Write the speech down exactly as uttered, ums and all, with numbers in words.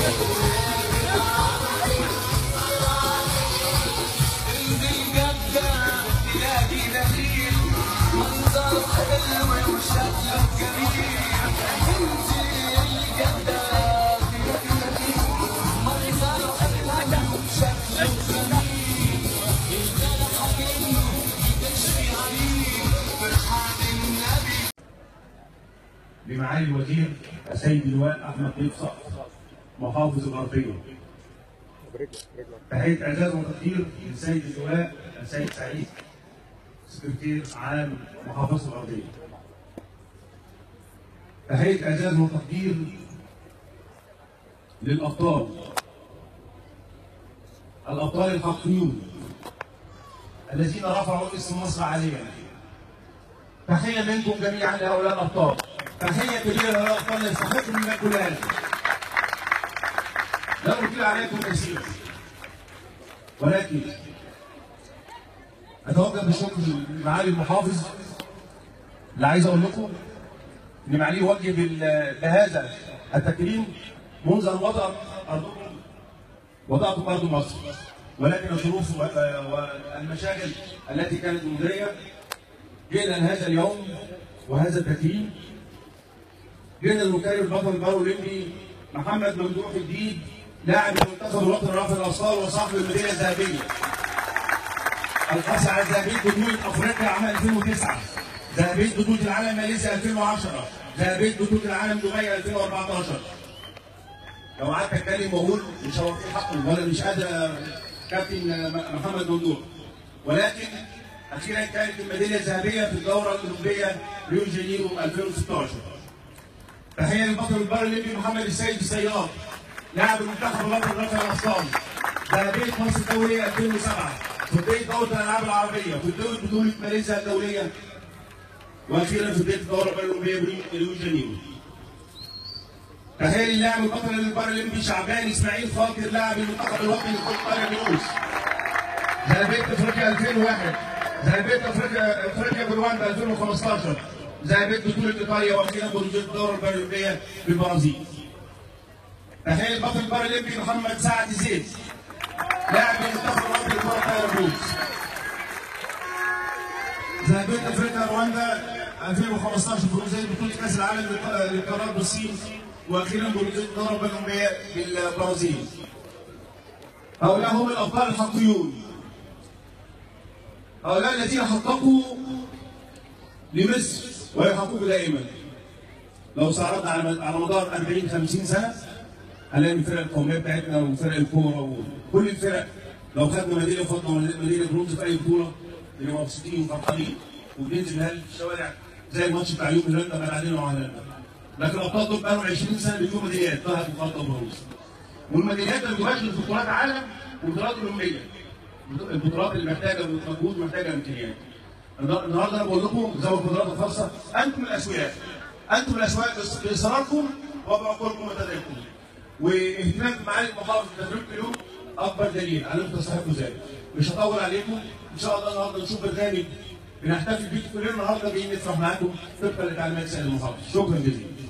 لمعالي الوزير السيد اللواء احمد ضيف صقر محافظ الغربيه. تحيه اعزاز وتقدير للسيد اللواء السيد سعيد سكرتير عام محافظه الغربيه. تحيه اعزاز وتقدير للابطال الابطال الحقيقيون الذين رفعوا اسم مصر عاليا. تحيه منكم جميعا لهؤلاء الابطال. تحيه كبيره لهؤلاء الابطال يستحقوا منا كل هذا. لا اطيل عليكم كثيرا، ولكن اتوجه بالشكر لمعالي المحافظ اللي عايز اقول لكم ان معاليه يوجه بهذا التكريم منذ ان وضع ارضكم وضعتم ارض مصر، ولكن الظروف والمشاكل التي كانت مجريه جئنا لهذا اليوم وهذا التكريم. جئنا لنكرم البطل البارالمبي محمد ممدوح الديب لاعب المنتخب الوطني رافع الاثقال وصاحب الميداليه الذهبيه. الحصل على ذهبيه بطوله افريقيا عام ألفين وتسعة، ذهبيه بطوله العالم ماليزيا ألفين وعشرة، ذهبيه بطوله العالم دبي ألفين وأربعتاشر. لو قعدت اتكلم واقول مش هوفي حقه ولا مش قادر كابتن محمد ممدوح، ولكن اخيرا كانت الميداليه الذهبيه في الدوره الاولمبيه ريو دي جانيرو ألفين وستاشر. تحيه للبطل البارالمبي محمد السيد السيار لاعب المنتخب الوطني رافع الاثقال، ذهبيه مصر الدوليه ألفين وسبعة، فضيه دوره الالعاب العربيه، فضيه بطوله ماليزيا الدوليه، واخيرا فضيه الدوره الاولمبيه ريو دي جانيرو. تحيه للاعب البطل البارالمبي شعبان اسماعيل خاطر لاعب المنتخب الوطني لكره قدم الجنوس، ذهبيه افريقيا ألفين وواحد، ذهبيه افريقيا افريقيا برواندا ألفين وخمستاشر، ذهبيه بطوله ايطاليا، واخيرا بطوله الدوره البارالمبيه في البرازيل. تحيه للبطل البارالمبي محمد سعد زيد لاعب المنتخب الوطني لكره قدم الجنوس، ذهبيه افريقيا رواندا ألفين وخمستاشر، برونزيه بطوله كاس العالم للقارات بالصين، واخيرا برونزيه الدوره الاولمبيه بالبرازيل. هؤلاء هم الابطال الحقيقيون، هؤلاء الذين حققوا لمصر ويحققوا دائما. لو صعدنا على مدار أربعين خمسين سنه هنلاقي الفرق القوميه بتاعتنا وفرق الكوره وكل الفرق لو خدنا ميداليه وفضنا ميداليه برونز في اي بطوله بنبقى مبسوطين وفرحانين وبننزل نهل الشوارع زي الماتش بتاع يوم هولندا كان علينا وعلينا. لكن الابطال دول بقالهم عشرين سنه بيجيبوا ميداليات ذهب وفضه وبرونز. والميداليات ما بتبقاش في بطولات عالم وبطولات اولمبيه. البطولات اللي محتاجه مجهود محتاجه امكانيات. النهارده انا بقول لكم ذوي القدرات الخاصه انتم الاسوياء، انتم الاسوياء باصراركم وبعقولكم وتدريبكم. واهتمام معالي المحافظ بتدريبكم اليوم اكبر دليل على انكم تستحقوا ذلك. مش هطول عليكم، ان شاء الله النهارده نشوف برنامج بنحتفل بيه كلنا النهارده جايين نفرح معاكم طبقا لتعليمات سيد المحافظ. شكرا جزيلا.